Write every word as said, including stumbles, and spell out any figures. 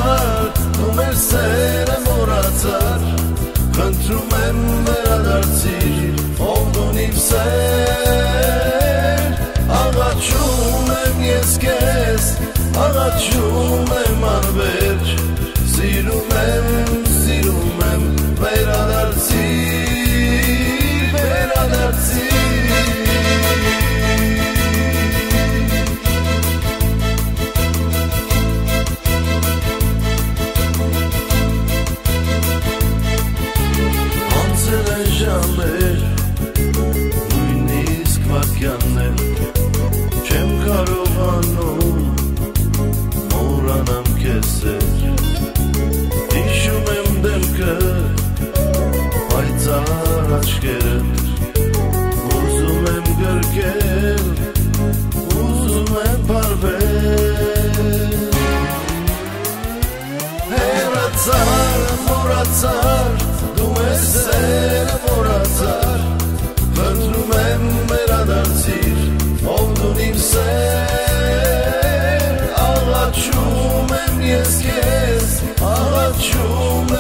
աղաչար, դու մեր սերը մոռացար, խնդրում եմ վերադարձիր, ով դուն իմ սեր, աղաչում եմ ես քեզ, աղաչում եմ անվերջ, սիրում եմ, սիրում եմ, վերադարձիր, վերադարձիր չեմ կարողանում մոռանամ քեզ հիշում եմ դեմքը պայծառ աչքերդ ուզում եմ գրկել ուզում եմ փարվել հեռացար մոռացար դու մեզ սերը մոռացար խնդրում եմ վերադարձիր ով դու իմ սեր աղաչում եմ ես քեզ աղաչում